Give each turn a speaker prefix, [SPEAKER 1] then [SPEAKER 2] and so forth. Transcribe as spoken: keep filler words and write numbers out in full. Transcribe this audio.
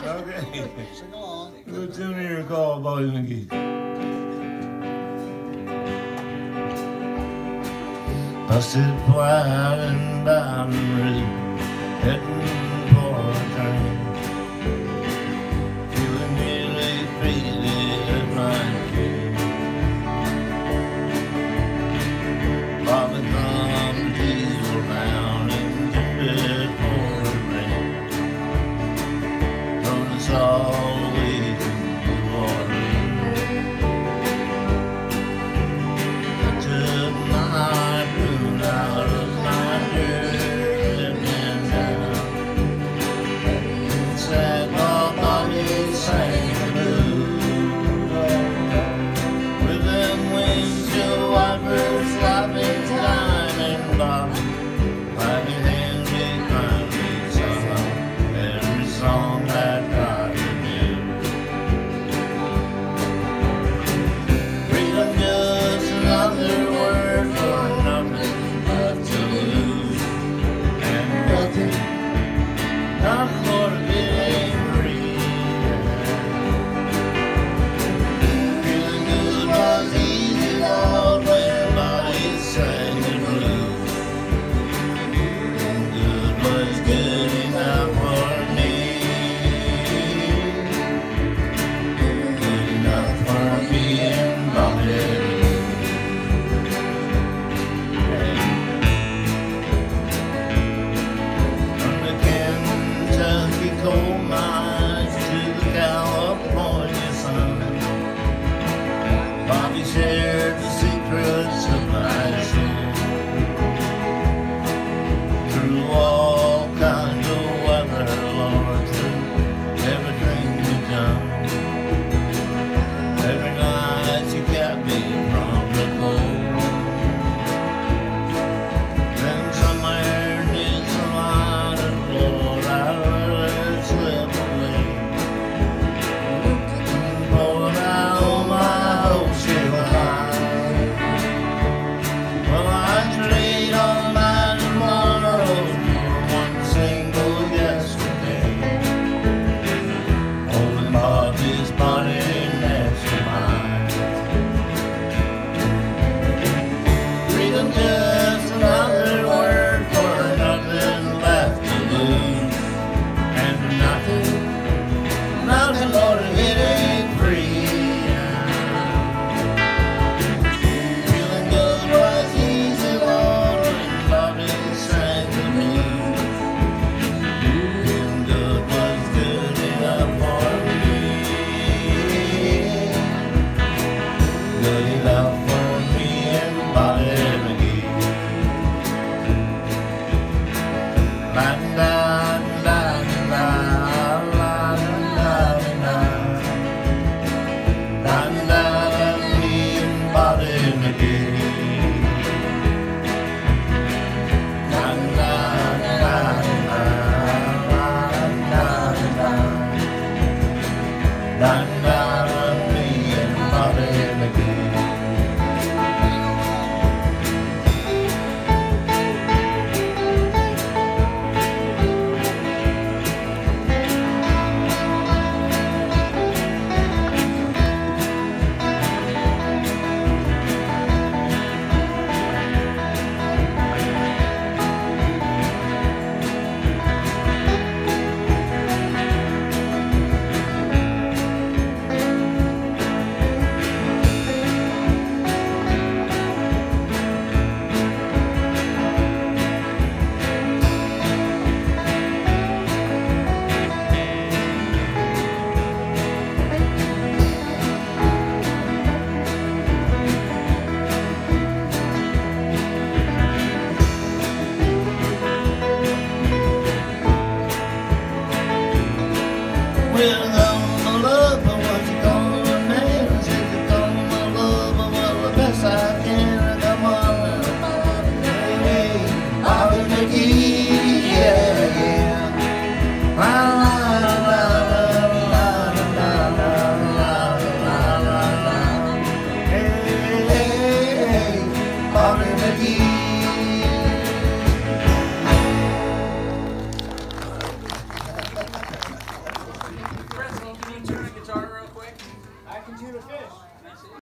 [SPEAKER 1] Okay.
[SPEAKER 2] Sing along.
[SPEAKER 1] Good tune here called Bobby McGee. Busted flat and Boundary Road, heading for a train. Feeling nearly faded like king. Bobbing from the diesel down and tipped for the rain. Thrown us all away to New Orleans. I took my moon out of my dirt and down. Sad while Bobby sang the blues. With them windshield wipers slapping time and Bobby, clapping hands we finally sung every song that God knew. Freedom just another word for nothing left to lose, and nothing, nothing more to getting free. Feeling good was easy, Lord, when Bobby sang the blues. Feeling good was good enough for me, good enough for me and Bobby. From the Kentucky coal mines to the California sun, Bobby shared the secrets of my sin. Through all kinds of weather, Lord, through everything you've done. Every night you kept me from the cold. Then somewhere near some line of Lord, I let it slip away. For now my hopes get high. Well, I trade all my tomorrows for one single yesterday. Holding Bobby's body next to mine. Freedom just another word for nothing left to lose, and nothing, nothing more to getting free. Feeling good was easy, Lord, when Bobby sang the blues. Feeling good was good enough for me, good enough for me and Bobby McGee. Ladin, ladin, ladin, ladin, ladin, ladin, ladin, ladin, me and Bobby McGee. Ladin, ladin, ladin, ladin, ladin, ladin, ladin, ladin, me and Bobby McGee. Well, I'm a love, but what you gonna name? I said you're gonna love, but well, the best I can. Come on, hey, hey, Bobby McGee, yeah, yeah. La, la, la, la, la, la, la, la, la, la. Hey, hey, hey, Bobby McGee.
[SPEAKER 2] tuna fish.